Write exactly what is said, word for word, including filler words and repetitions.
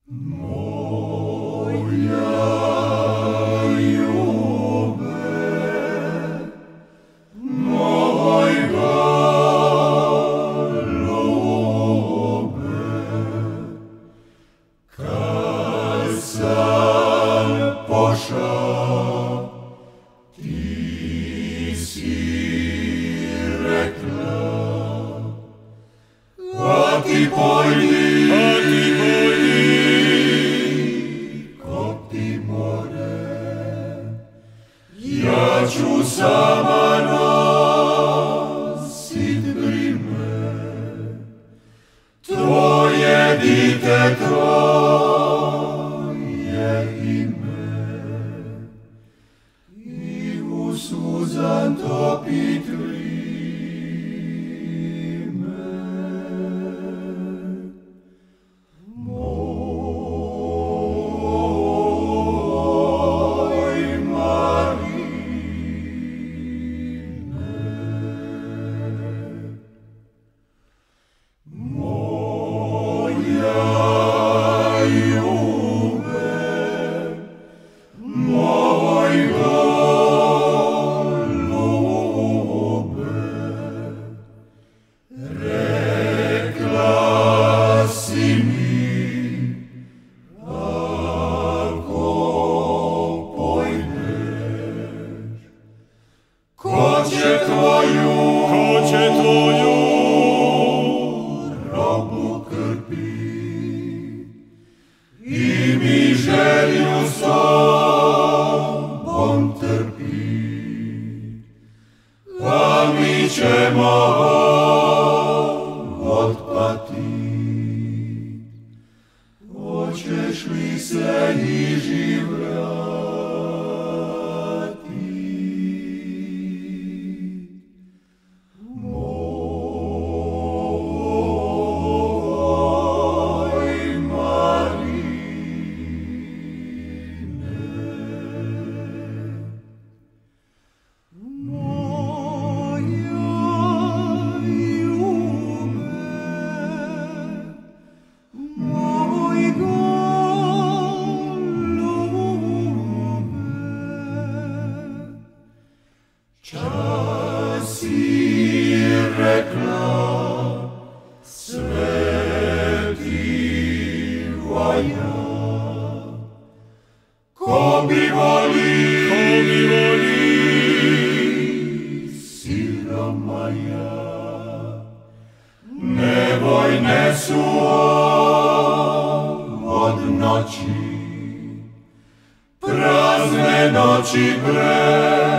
A ti pojdi, a ti pojdi, kod ti more, ja ću sama nosit brime, tvoje dite, tvoje ime, i u suzan topit lime. Ko će tvoju, ko će tvoju robu krpi i mi želju s tobom trpi, a mi ćemo otpati. Hoćeš li se i živ vratiti? Čas si rekla svetivaja, ko bi voli, ko bi voli siromaja, nevojne su od noći, prazne noći bre.